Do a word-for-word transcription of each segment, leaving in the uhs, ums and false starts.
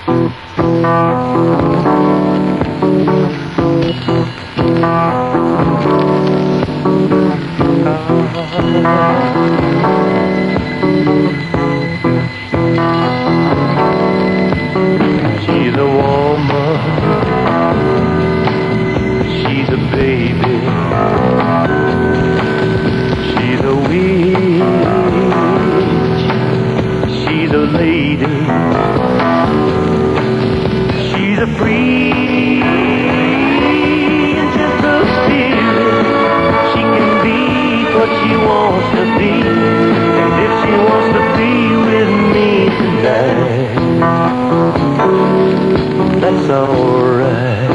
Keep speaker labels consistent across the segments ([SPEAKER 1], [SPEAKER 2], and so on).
[SPEAKER 1] She's a woman, she's a baby, she's a witch, she's a lady, she's a free and gentle spirit. She can be what she wants to be, and if she wants to be with me tonight, that's alright.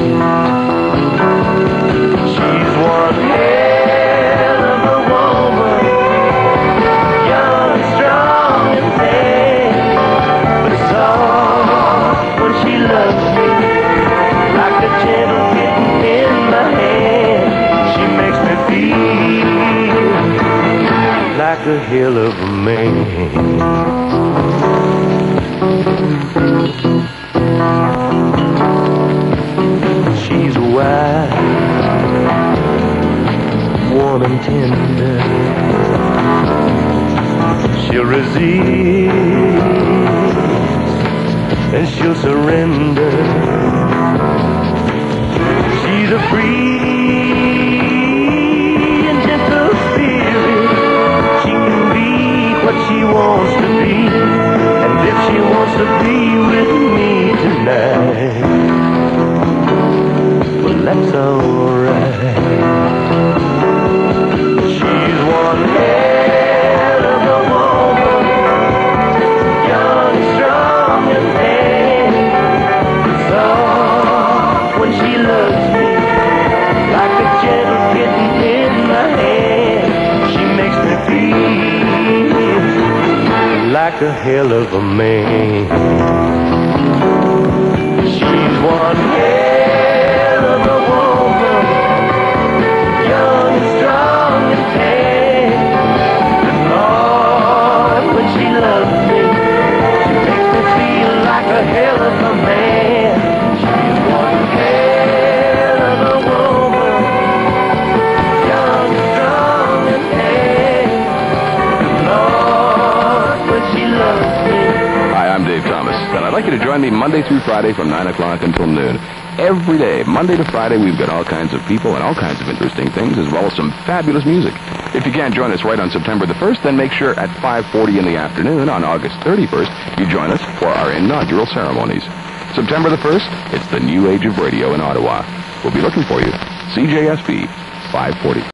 [SPEAKER 1] She's one hell of a woman, young, strong, and tan, but soft when she loves me, like a gentle kitten in my hand. She makes me feel like a hell of a man. She's wide, warm and tender. She'll resist and she'll surrender. She's a free and gentle spirit. She can be what she wants to be, and if she wants to be with me tonight, that's alright. She's one hell of a woman, young, strong, and tan, soft when she loves me, like a gentle kitten in my hand. She makes me feel like a hell of a man. She's one hell of a woman, young and strong and tan, and Lord, when she loves me, she makes me feel like a hell of a man. She's one hell of a woman, young and strong and tan, and Lord, when she loves me.
[SPEAKER 2] Hi, I'm Dave Thomas, and I'd like you to join me Monday through Friday from nine o'clock until noon. Every day, Monday to Friday, we've got all kinds of people and all kinds of interesting things, as well as some fabulous music. If you can't join us right on September the first, then make sure at five forty in the afternoon on August thirty-first, you join us for our inaugural ceremonies. September the first, it's the new age of radio in Ottawa. We'll be looking for you. C J S B five forty.